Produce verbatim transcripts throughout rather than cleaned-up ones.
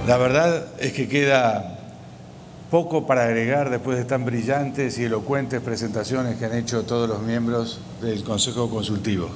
La verdad es que queda poco para agregar después de tan brillantes y elocuentes presentaciones que han hecho todos los miembros del Consejo Consultivo.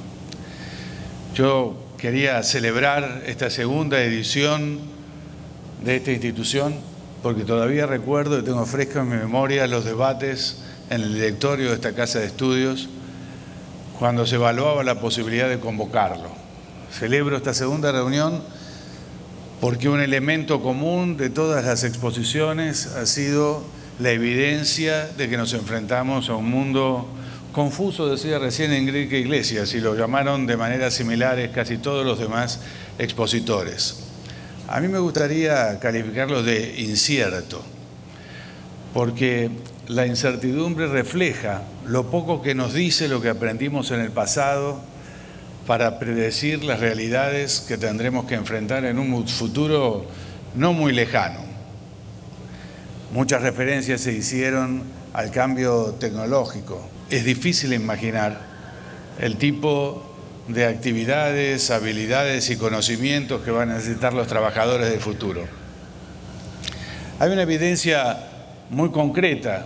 Yo quería celebrar esta segunda edición de esta institución porque todavía recuerdo y tengo fresco en mi memoria los debates en el directorio de esta Casa de Estudios cuando se evaluaba la posibilidad de convocarlo. Celebro esta segunda reunión porque un elemento común de todas las exposiciones ha sido la evidencia de que nos enfrentamos a un mundo confuso, decía recién Enrique Iglesias, y lo llamaron de manera similares casi todos los demás expositores. A mí me gustaría calificarlo de incierto, porque la incertidumbre refleja lo poco que nos dice lo que aprendimos en el pasado para predecir las realidades que tendremos que enfrentar en un futuro no muy lejano. Muchas referencias se hicieron al cambio tecnológico. Es difícil imaginar el tipo de actividades, habilidades y conocimientos que van a necesitar los trabajadores del futuro. Hay una evidencia muy concreta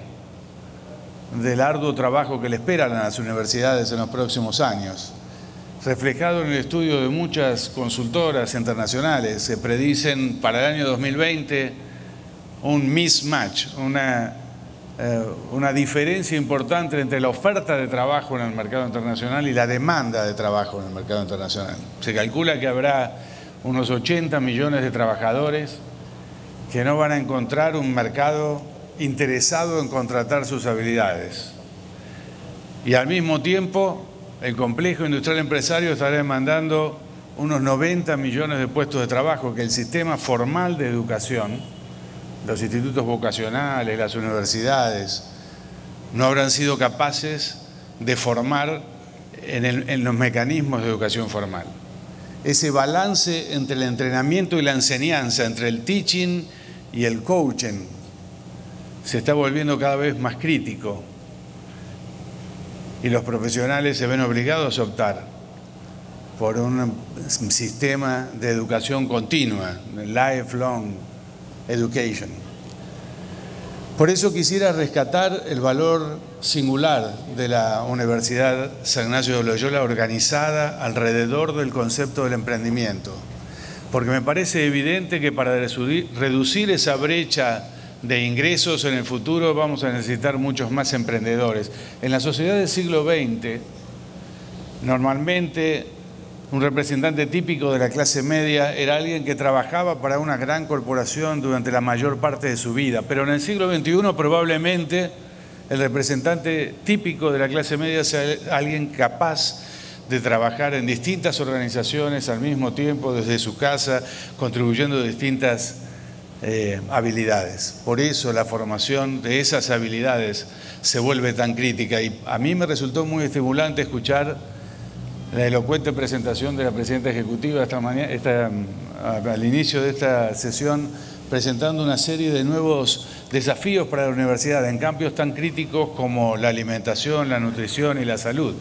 del arduo trabajo que le esperan a las universidades en los próximos años, reflejado en el estudio de muchas consultoras internacionales. Se predicen para el año dos mil veinte un mismatch, una, eh, una diferencia importante entre la oferta de trabajo en el mercado internacional y la demanda de trabajo en el mercado internacional. Se calcula que habrá unos ochenta millones de trabajadores que no van a encontrar un mercado interesado en contratar sus habilidades. Y al mismo tiempo, el complejo industrial empresario estará demandando unos noventa millones de puestos de trabajo que el sistema formal de educación, los institutos vocacionales, las universidades, no habrán sido capaces de formar en, el, en los mecanismos de educación formal. Ese balance entre el entrenamiento y la enseñanza, entre el teaching y el coaching, se está volviendo cada vez más crítico. Y los profesionales se ven obligados a optar por un sistema de educación continua, lifelong education. Por eso quisiera rescatar el valor singular de la Universidad San Ignacio de Loyola organizada alrededor del concepto del emprendimiento, porque me parece evidente que para reducir esa brecha de ingresos en el futuro vamos a necesitar muchos más emprendedores. En la sociedad del siglo veinte, normalmente un representante típico de la clase media era alguien que trabajaba para una gran corporación durante la mayor parte de su vida, pero en el siglo veintiuno probablemente el representante típico de la clase media sea alguien capaz de trabajar en distintas organizaciones al mismo tiempo desde su casa, contribuyendo a distintas Eh, habilidades. Por eso la formación de esas habilidades se vuelve tan crítica y a mí me resultó muy estimulante escuchar la elocuente presentación de la presidenta ejecutiva esta mañana, esta, al inicio de esta sesión, presentando una serie de nuevos desafíos para la universidad en campos tan críticos como la alimentación, la nutrición y la salud.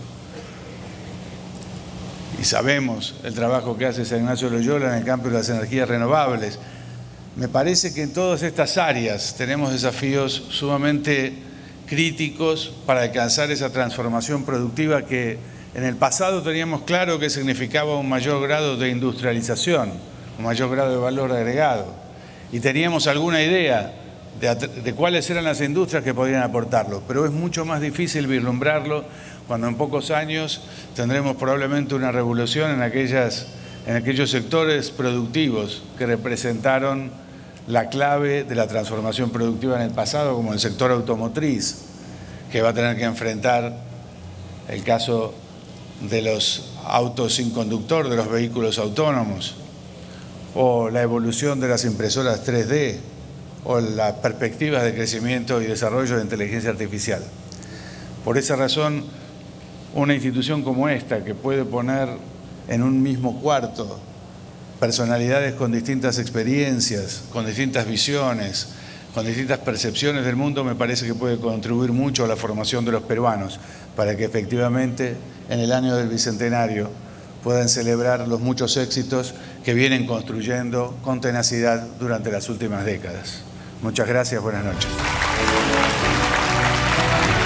Y sabemos el trabajo que hace San Ignacio de Loyola en el campo de las energías renovables. Me parece que en todas estas áreas tenemos desafíos sumamente críticos para alcanzar esa transformación productiva que en el pasado teníamos claro que significaba un mayor grado de industrialización, un mayor grado de valor agregado. Y teníamos alguna idea de, de cuáles eran las industrias que podrían aportarlo, pero es mucho más difícil vislumbrarlo cuando en pocos años tendremos probablemente una revolución en, aquellas, en aquellos sectores productivos que representaron la clave de la transformación productiva en el pasado, como el sector automotriz, que va a tener que enfrentar el caso de los autos sin conductor, de los vehículos autónomos, o la evolución de las impresoras tres D, o las perspectivas de crecimiento y desarrollo de inteligencia artificial. Por esa razón, una institución como esta, que puede poner en un mismo cuarto personalidades con distintas experiencias, con distintas visiones, con distintas percepciones del mundo, me parece que puede contribuir mucho a la formación de los peruanos para que efectivamente en el año del Bicentenario puedan celebrar los muchos éxitos que vienen construyendo con tenacidad durante las últimas décadas. Muchas gracias, buenas noches.